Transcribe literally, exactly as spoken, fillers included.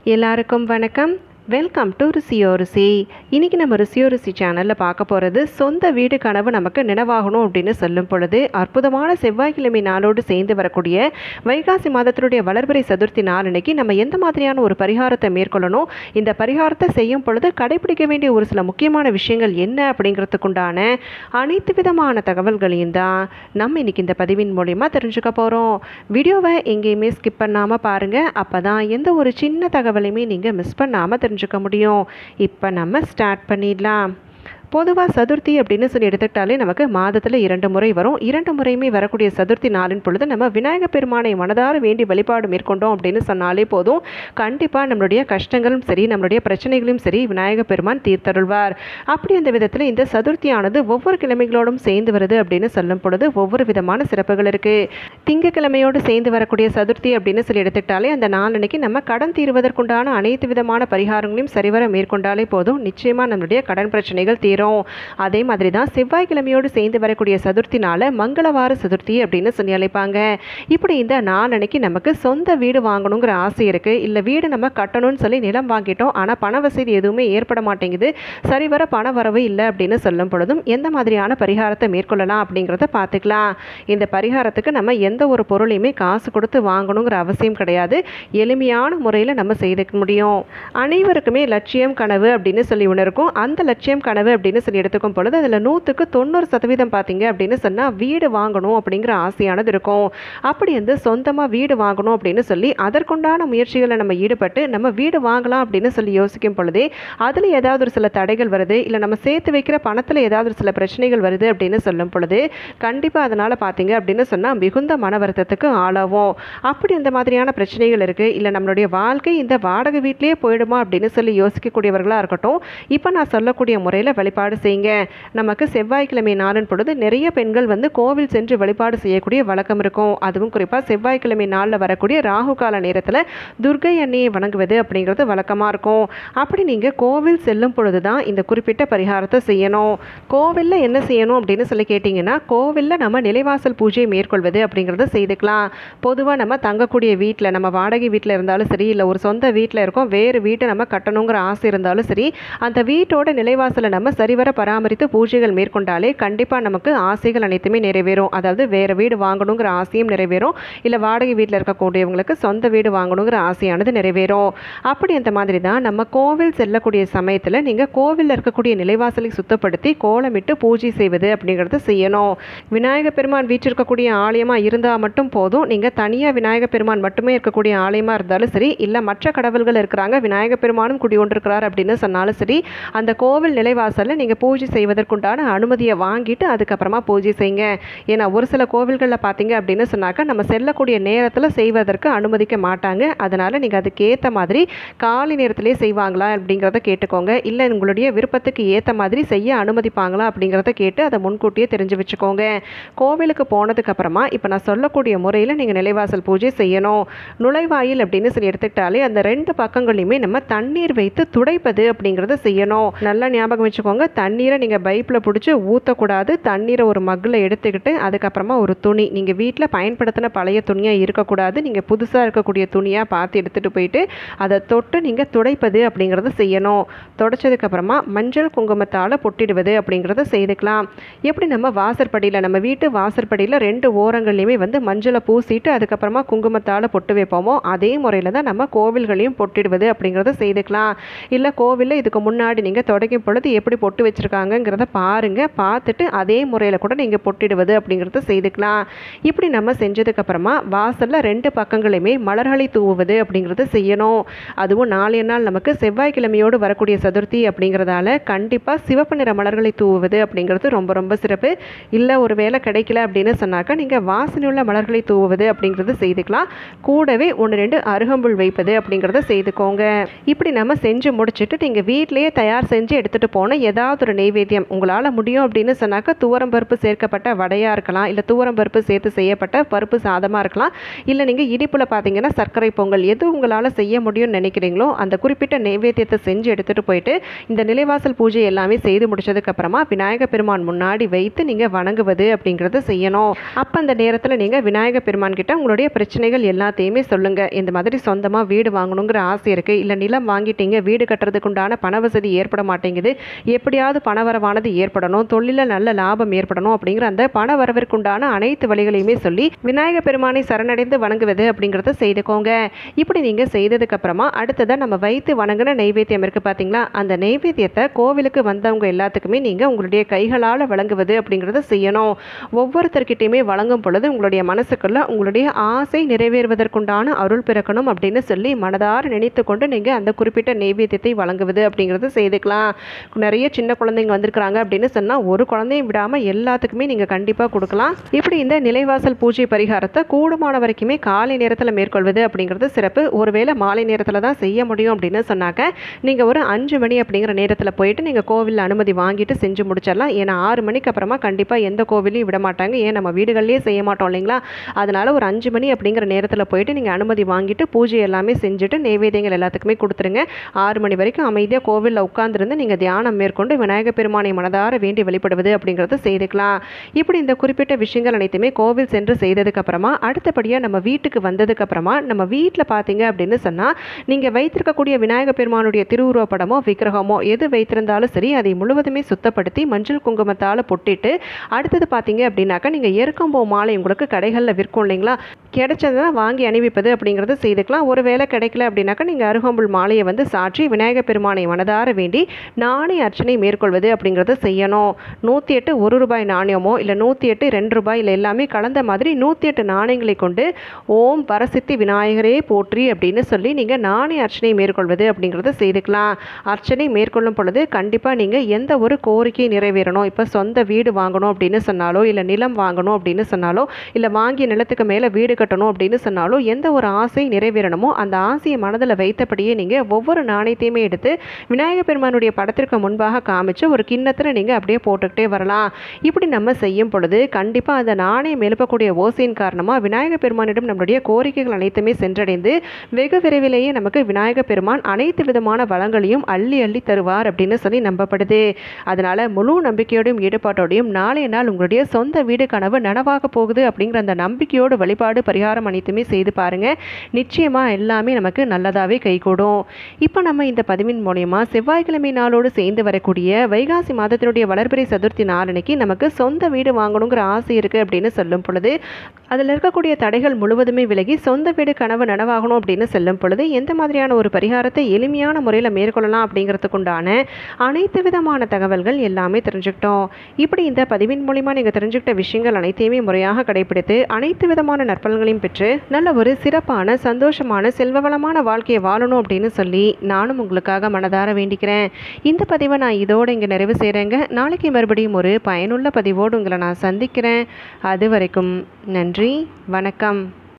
எல்லாருக்கும் வணக்கம். Welcome to ருசியோ ருசி. இன்றைக்கி நம்ம ருசியோ ருசி சேனலில் பார்க்க போகிறது சொந்த வீடு கனவு நமக்கு நினைவாகணும் அப்படின்னு சொல்லும் பொழுது அற்புதமான செவ்வாய்க்கிழமை நாளோடு சேர்ந்து வரக்கூடிய வைகாசி மாதத்தினுடைய வளர்பிறை சதுர்த்தி நாள் அன்னைக்கு நம்ம எந்த மாதிரியான ஒரு பரிகாரத்தை மேற்கொள்ளணும், இந்த பரிகாரத்தை செய்யும் பொழுது கடைபிடிக்க வேண்டிய ஒரு சில முக்கியமான விஷயங்கள் என்ன அப்படிங்கிறதுக்குண்டான அனைத்து விதமான தகவல்களையும் தான் நம்ம இன்றைக்கி இந்த பதிவின் மூலிமா தெரிஞ்சுக்க போகிறோம். வீடியோவை எங்கேயுமே ஸ்கிப் பண்ணாமல் பாருங்கள். அப்போ தான் எந்த ஒரு சின்ன தகவலையுமே நீங்கள் மிஸ் பண்ணாமல் தெரிஞ்சுக்க முடியும். இப்போ நம்ம ஸ்டார்ட் பண்ணிடலாம். பொதுவாக சதுர்த்தி அப்படின்னு சொல்லி எடுத்துக்கிட்டாலே நமக்கு மாதத்தில் இரண்டு முறை வரும். இரண்டு முறையுமே வரக்கூடிய சதுர்த்தி நாளின் பொழுது நம்ம விநாயகர் பெருமானை மனதார வேண்டி வழிபாடு மேற்கொண்டோம் அப்படின்னு சொன்னாலே போதும், கண்டிப்பாக நம்மளுடைய கஷ்டங்களும் சரி நம்மளுடைய பிரச்சனைகளும் சரி விநாயகர் பெருமான் தீர்த்தருள்வார். அப்படி அந்த விதத்தில் இந்த சதுர்த்தியானது ஒவ்வொரு கிழமைகளோடும் சேர்ந்து வருது அப்படின்னு சொல்லும் பொழுது ஒவ்வொரு விதமான சிறப்புகள் இருக்குது. திங்கக்கிழமையோடு சேர்ந்து வரக்கூடிய சதுர்த்தி அப்படின்னு சொல்லி எடுத்துக்கிட்டாலே அந்த நாள் அன்னைக்கு நம்ம கடன் தீர்வதற்குண்டான அனைத்து விதமான பரிகாரங்களையும் சரிவர மேற்கொண்டாலே போதும், நிச்சயமாக நம்மளுடைய கடன் பிரச்சனைகள் தீரும். அதே மாதிரி தான் செவ்வாய்க்கிழமையோடு சேர்ந்து வரக்கூடிய சதுர்த்தினால மங்களவார சதுர்த்தி அப்படின்னு சொல்லி அழைப்பாங்க. இப்படி இந்த நாள் அன்னைக்கு நமக்கு சொந்த வீடு வாங்கணுங்கிற ஆசை இருக்குது, இல்லை வீடு நம்ம கட்டணும்னு சொல்லி நிலம் வாங்கிட்டோம், ஆனால் பண வசதி எதுவுமே ஏற்பட மாட்டேங்குது, சரிவர பண வரவு இல்லை அப்படின்னு சொல்லும் பொழுதும் எந்த மாதிரியான பரிகாரத்தை மேற்கொள்ளலாம் அப்படிங்கிறத பார்த்துக்கலாம். இந்த பரிகாரத்துக்கு நம்ம எந்த ஒரு பொருளையுமே காசு கொடுத்து வாங்கணுங்கிற அவசியம் கிடையாது. எளிமையான முறையில் நம்ம செய்துக்க முடியும். அனைவருக்குமே லட்சியம் கனவு அப்படின்னு சொல்லி ஒன்று இருக்கும். அந்த லட்சியம் கனவு அப்படின்னு சொல்லி எடுத்துக்கும் பொழுது அதில் நூற்றுக்கு தொண்ணூறு சதவீதம் பார்த்தீங்க அப்படின்னு சொன்னால் வீடு வாங்கணும் அப்படிங்கிற ஆசையானது இருக்கும். அப்படி வந்து சொந்தமாக வீடு வாங்கணும் அப்படின்னு சொல்லி அதற்குண்டான முயற்சிகளை நம்ம ஈடுபட்டு நம்ம வீடு வாங்கலாம் அப்படின்னு சொல்லி யோசிக்கும் பொழுதே அதில் ஏதாவது ஒரு சில தடைகள் வருது, இல்லை நம்ம சேர்த்து வைக்கிற பணத்தில் ஏதாவது ஒரு சில பிரச்சனைகள் வருது அப்படின்னு சொல்லும் பொழுது கண்டிப்பாக அதனால் பார்த்தீங்க அப்படின்னு சொன்னால் மிகுந்த மன வருத்தத்துக்கு ஆளாகும். அப்படி அந்த மாதிரியான பிரச்சனைகள் இருக்குது, இல்லை நம்மளுடைய வாழ்க்கை இந்த வாடகை வீட்டிலேயே போயிடுமா அப்படின்னு சொல்லி யோசிக்கக்கூடியவர்களாக இருக்கட்டும், இப்போ நான் சொல்லக்கூடிய முறையில் வழிபாடு செய்யுங்க. நமக்கு செவ்வாய்க்கிழமை நாளின் பொழுது நிறைய பெண்கள் வந்து கோவில் சென்று வழிபாடு செய்யக்கூடிய வழக்கம் இருக்கும். அதுவும் குறிப்பாக செவ்வாய்க்கிழமை நாளில் வரக்கூடிய ராகு கால நேரத்தில் துர்க்கை அன்னையை வணங்குவது அப்படிங்கிறது வழக்கமாக இருக்கும். அப்படி நீங்கள் கோவில் செல்லும் பொழுது தான் இந்த குறிப்பிட்ட பரிகாரத்தை செய்யணும். கோவிலில் என்ன செய்யணும் அப்படின்னு சொல்லி கேட்டிங்கன்னா, கோவிலில் நம்ம நிலைவாசல் பூஜை மேற்கொள்வது அப்படிங்கிறத செய்துக்கலாம். பொதுவாக நம்ம தங்கக்கூடிய வீட்டில், நம்ம வாடகை வீட்டில் இருந்தாலும் சரி, இல்லை ஒரு சொந்த வீட்டில் இருக்கோம், வேறு வீட்டை நம்ம கட்டணுங்கிற ஆசை இருந்தாலும் சரி, அந்த வீட்டோட நிலைவாசலை நம்ம சரிவர பராமரித்து பூஜைகள் மேற்கொண்டாலே கண்டிப்பாக நமக்கு ஆசைகள் அனைத்துமே நிறைவேறும். அதாவது வேறு வீடு வாங்கணுங்கிற ஆசையும் நிறைவேறும், இல்லை வாடகை வீட்டில் இருக்கக்கூடியவங்களுக்கு சொந்த வீடு வாங்கணுங்கிற ஆசையானது நிறைவேறும். அப்படி அந்த மாதிரி தான் நம்ம கோவில் செல்லக்கூடிய சமயத்தில் நீங்கள் கோவிலில் இருக்கக்கூடிய நிலைவாசலை சுத்தப்படுத்தி கோலமிட்டு பூஜை செய்வது அப்படிங்கிறத செய்யணும். விநாயகர் பெருமான் வீற்றிருக்கக்கூடிய ஆலயமாக இருந்தால் மட்டும் போதும். நீங்கள் தனியாக விநாயகர் பெருமான் மட்டுமே இருக்கக்கூடிய ஆலயமாக இருந்தாலும் சரி, இல்லை மற்ற கடவுள்கள் இருக்கிறாங்க விநாயகர் பெருமானும் குடிகொண்டிருக்கிறார் அப்படின்னு சொன்னாலும் சரி, அந்த கோவில் நிலைவாசலில் நீங்கள் பூஜை செய்வதற்குண்டான அனுமதியை வாங்கிட்டு அதுக்கப்புறமா பூஜை செய்யுங்க. ஏன்னா ஒரு சில கோவில்களில் பார்த்தீங்க அப்படின்னு சொன்னாக்கா நம்ம செல்லக்கூடிய நேரத்தில் செய்வதற்கு அனுமதிக்க மாட்டாங்க. அதனால் நீங்கள் அதுக்கேற்ற மாதிரி காலை நேரத்திலே செய்வாங்களா அப்படிங்கிறத கேட்டுக்கோங்க, இல்லை உங்களுடைய விருப்பத்துக்கு ஏற்ற மாதிரி செய்ய அனுமதிப்பாங்களா அப்படிங்கிறத கேட்டு அதை முன்கூட்டியே தெரிஞ்சு வச்சுக்கோங்க. கோவிலுக்கு போனதுக்கப்புறமா இப்போ நான் சொல்லக்கூடிய முறையில் நீங்கள் நிலைவாசல் பூஜை செய்யணும். நுழைவாயில் அப்படின்னு சொல்லி எடுத்துக்கிட்டாலே அந்த ரெண்டு பக்கங்களையுமே நம்ம தண்ணீர் வைத்து துடைப்பது அப்படிங்கிறத செய்யணும். நல்லா ஞாபகம் வச்சுக்கோங்க, தண்ணீரை நீங்கள் பைப்பில் பிடிச்சி ஊற்றக்கூடாது. தண்ணீரை ஒரு மக்கில் எடுத்துக்கிட்டு அதுக்கப்புறமா ஒரு துணி, நீங்கள் வீட்டில் பயன்படுத்தின பழைய துணியாக இருக்கக்கூடாது, நீங்கள் புதுசாக இருக்கக்கூடிய துணியாக பார்த்து எடுத்துகிட்டு போயிட்டு அதை தொட்டு நீங்கள் துடைப்பது அப்படிங்கிறத செய்யணும். துடைச்சதுக்கப்புறமா மஞ்சள் குங்குமத்தால் பொட்டிடுவது அப்படிங்கிறத செய்துக்கலாம். எப்படி நம்ம வாசற்படியில், நம்ம வீட்டு வாசற்படியில் ரெண்டு ஓரங்கள்லையுமே வந்து மஞ்சளை பூசிட்டு அதுக்கப்புறமா குங்குமத்தால் பொட்டு வைப்போமோ அதே முறையில் தான் நம்ம கோவில்களையும் பொட்டிடுவது அப்படிங்கிறத செய்துக்கலாம். இல்லை கோவிலில் இதுக்கு முன்னாடி நீங்கள் தொடங்கும் பொழுது எப்படி பொட்டு வச்சுருக்காங்கங்கிறத பாருங்கள், பார்த்துட்டு அதே முறையில் கூட நீங்கள் பொட்டிடுவது அப்படிங்கிறத செய்துக்கலாம். இப்படி நம்ம செஞ்சதுக்கப்புறமா வாசலில் ரெண்டு பக்கங்களையுமே மலர்களை தூவுவது அப்படிங்கிறத செய்யணும். அதுவும் நாளைய நாள் நமக்கு செவ்வாய்க்கிழமையோடு வரக்கூடிய சதுர்த்தி அப்படிங்கிறதால கண்டிப்பாக சிவப்பு நிற மலர்களை தூவுவது அப்படிங்கிறது ரொம்ப ரொம்ப சிறப்பு. இல்லை ஒரு வேளை கிடைக்கல அப்படின்னு சொன்னாக்கா நீங்கள் வாசனையுள்ள மலர்களை தூவுவது அப்படிங்கிறது செய்துக்கலாம். கூடவே ஒன்று ரெண்டு அருகம்புல் வைப்பது அப்படிங்கிறத செய்துக்கோங்க. இப்படி நம்ம செஞ்சு முடிச்சுட்டு நீங்கள் வீட்டிலேயே தயார் செஞ்சு எடுத்துகிட்டு போன ஏதாவது ஒரு நெய்வேத்தியம் உங்களால் முடியும் அப்படின்னு சொன்னாக்கா துவரம் பருப்பு சேர்க்கப்பட்ட வடையாக இருக்கலாம், இல்லை துவரம் பருப்பு சேர்த்து செய்யப்பட்ட பருப்பு சாதமாக இருக்கலாம், இல்லை நீங்கள் இனிப்பில் பார்த்தீங்கன்னா சர்க்கரை பொங்கல், எது உங்களால் செய்ய முடியும்னு நினைக்கிறீங்களோ அந்த குறிப்பிட்ட நெய்வேத்தியத்தை செஞ்சு எடுத்துகிட்டு போயிட்டு இந்த நிலைவாசல் பூஜை எல்லாமே செய்து முடிச்சதுக்கப்புறமா விநாயகர் பெருமான் முன்னாடி வைத்து நீங்கள் வணங்குவது அப்படிங்கிறத செய்யணும். அப்போ அந்த நேரத்தில் நீங்கள் விநாயகர் பெருமான் கிட்ட உங்களுடைய பிரச்சனைகள் எல்லாத்தையுமே சொல்லுங்கள். இந்த மாதிரி சொந்தமாக வீடு வாங்கணுங்கிற ஆசை இருக்குது, இல்லை நிலம் வாங்கிட்டீங்க, வீடு கட்டுறதுக்கு உண்டான பண வசதி ஏற்பட மாட்டேங்குது, எப்படியாவது பணவரவானது ஏற்படணும், தொழிலில் நல்ல லாபம் ஏற்படணும் அப்படிங்கிற அந்த பண வரவிற்குண்டான அனைத்து வழிகளையுமே சொல்லி விநாயகர் பெருமானை சரணடைந்து வணங்குவது அப்படிங்கிறத செய்துக்கோங்க. இப்படி நீங்கள் செய்ததுக்கு அப்புறமா அடுத்ததாக நம்ம வைத்து வணங்கின நெய்வேத்தியம் இருக்குது பார்த்தீங்களா, அந்த நெய்வேத்தியத்தை கோவிலுக்கு வந்தவங்க எல்லாத்துக்குமே நீங்கள் உங்களுடைய கைகளால் வழங்குவது அப்படிங்கிறத செய்யணும். ஒவ்வொருத்தர்கிட்டையுமே வழங்கும் பொழுது உங்களுடைய மனசுக்குள்ள உங்களுடைய ஆசை நிறைவேறுவதற்குண்டான அருள் பிறக்கணும் அப்படின்னு சொல்லி மனதார நினைத்து கொண்டு நீங்கள் அந்த குறிப்பிட்ட நெய்வேத்தியத்தை வழங்குவது அப்படிங்கிறத செய்துக்கலாம். நிறைய சின்ன குழந்தைங்க வந்திருக்கிறாங்க அப்படின்னு சொன்னால் ஒரு குழந்தையும் விடாமல் எல்லாத்துக்குமே நீங்கள் கண்டிப்பாக கொடுக்கலாம். இப்படி இந்த நிலைவாசல் பூஜை பரிகாரத்தை கூடுமான வரைக்குமே காலை நேரத்தில் மேற்கொள்வது அப்படிங்கிறது சிறப்பு. ஒருவேளை மாலை நேரத்தில் தான் செய்ய முடியும் அப்படின்னு சொன்னாக்க நீங்கள் ஒரு அஞ்சு மணி அப்படிங்கிற நேரத்தில் போயிட்டு நீங்கள் கோவிலில் அனுமதி வாங்கிட்டு செஞ்சு முடிச்சிடலாம். ஏன்னா ஆறு மணிக்கு அப்புறமா கண்டிப்பாக எந்த கோவிலையும் விட மாட்டாங்க, ஏன் நம்ம வீடுகள்லேயே செய்ய மாட்டோம் இல்லைங்களா. அதனால் ஒரு அஞ்சு மணி அப்படிங்கிற நேரத்தில் போயிட்டு நீங்கள் அனுமதி வாங்கிட்டு பூஜை எல்லாமே செஞ்சுட்டு நெய்வேத்தியங்கள் எல்லாத்துக்குமே கொடுத்துருங்க. ஆறு மணி வரைக்கும் அமைதியாக கோவிலில் உட்காந்துருந்து நீங்கள் தியானம் மேற்கொண்டு விநாயகர் பெருமானை மனதார வேண்டி வழிபடுவது அப்படிங்கிறத செய்துக்கலாம். இப்படி இந்த குறிப்பிட்ட விஷயங்கள் அனைத்துமே கோவில் சென்று செய்ததுக்கு அப்புறமா அடுத்தபடியாக நம்ம வீட்டுக்கு வந்ததுக்கு அப்புறமா நம்ம வீட்டில் பார்த்தீங்க அப்படின்னு சொன்னால் நீங்கள் வைத்திருக்கக்கூடிய விநாயகர் பெருமானுடைய திருவுருவ படமோ விக்கிரகமோ எது வைத்திருந்தாலும் சரி, அதை முழுவதுமே சுத்தப்படுத்தி மஞ்சள் குங்குமத்தால் பொட்டிட்டு அடுத்தது பார்த்தீங்க அப்படின்னாக்கா நீங்கள் எருக்கம்பூ மாலை உங்களுக்கு கடைகளில் விற்கும் இல்லைங்களா, கிடைச்சதுன்னா வாங்கி அணிவிப்பது அப்படிங்கிறத செய்துக்கலாம். ஒரு வேளை கிடைக்கல அப்படின்னாக்கா நீங்கள் அருகம்புல் மாலையை வந்து சாற்றி விநாயகர் பெருமானை மனதார வேண்டி நாணய அர்ச்சனை மேற்கொள்வது அப்படிங்கிறத செய்யணும். நூற்றி எட்டு ஒரு ரூபாய் நாணயமோ இல்லை நூற்றி எட்டு ரெண்டு ரூபாய் இல்லை எல்லாமே கலந்த மாதிரி நூற்றி எட்டு நாணயங்களை கொண்டு ஓம் பரசித்தி விநாயகரே போற்றி அப்படின்னு சொல்லி நீங்கள் நாணய அர்ச்சனை மேற்கொள்வது அப்படிங்கிறத செய்துக்கலாம். அர்ச்சனை மேற்கொள்ளும் பொழுது கண்டிப்பாக நீங்கள் எந்த ஒரு கோரிக்கை நிறைவேறணும், இப்போ சொந்த வீடு வாங்கணும் அப்படின்னு சொன்னாலோ இல்லை நிலம் வாங்கணும் அப்படின்னு சொன்னாலோ இல்லை வாங்கிய நிலத்துக்கு மேலே வீடு கட்டணும் அப்படின்னு சொன்னாலோ எந்த ஒரு ஆசை நிறைவேறணுமோ அந்த ஆசையை மனதில் வைத்தபடியே நீங்கள் ஒவ்வொரு நாணயத்தையுமே எடுத்து விநாயகர் பெருமானுடைய படத்திற்கு முன்பாக காமிச்சு ஒரு கிண்ணத்தில் நீங்கள் அப்படியே போட்டுக்கிட்டே வரலாம். இப்படி நம்ம செய்யும் பொழுது கண்டிப்பாக அந்த நாணயம் எழுப்பக்கூடிய ஓசையின் காரணமாக விநாயகர் பெருமானிடம் நம்மளுடைய கோரிக்கைகள் அனைத்துமே சென்றடைந்து வெகு விரைவிலேயே நமக்கு விநாயகர் பெருமான் அனைத்து விதமான வளங்களையும் அள்ளி அள்ளி தருவார் அப்படின்னு சொல்லி நம்பப்படுது. அதனால முழு நம்பிக்கையோடையும் ஈடுபாட்டோடையும் நாளைய நாள் உங்களுடைய சொந்த வீடு கனவு நனவாக போகுது அப்படிங்கிற அந்த நம்பிக்கையோடு வழிபாடு பரிகாரம் அனைத்துமே செய்து பாருங்க. நிச்சயமா எல்லாமே நமக்கு நல்லதாவே கைகூடும். இப்போ நம்ம இந்த பதிவின் மூலமா செவ்வாய்க்கிழமை நாளோடு சேர்ந்து வரக்கூடிய வைகாசி மாதத்தினுடைய வளர்பிறை சதுர்த்தி நாளன்னைக்கு நமக்கு சொந்த வீடு வாங்கணுங்கிற ஆசை இருக்கு அப்படின்னு சொல்லும் பொழுது அதில் இருக்கக்கூடிய தடைகள் முழுவதுமே விலகி சொந்த வீடு கனவு நனவாகணும் அப்படின்னு சொல்லும் பொழுது எந்த மாதிரியான ஒரு பரிகாரத்தை எளிமையான முறையில் மேற்கொள்ளலாம் அப்படிங்கிறதுக்குண்டான அனைத்து விதமான தகவல்கள் எல்லாமே தெரிஞ்சுக்கிட்டோம். இப்படி இந்த பதிவின் மூலிமா நீங்கள் தெரிஞ்சுக்கிட்ட விஷயங்கள் அனைத்தையுமே முறையாக கடைபிடித்து அனைத்து விதமான நற்பலன்களையும் பெற்று நல்ல ஒரு சிறப்பான சந்தோஷமான செல்வவளமான வாழ்க்கையை வாழணும் அப்படின்னு சொல்லி நானும் உங்களுக்காக மனதார வேண்டிக்கிறேன். இந்த பதிவை நான் இதோடு இங்கே நிறைவு செய்கிறேங்க. நாளைக்கு மறுபடியும் ஒரு பயனுள்ள பதிவோடு உங்களை நான் சந்திக்கிறேன். அது வரைக்கும் நன்றி, வணக்கம்.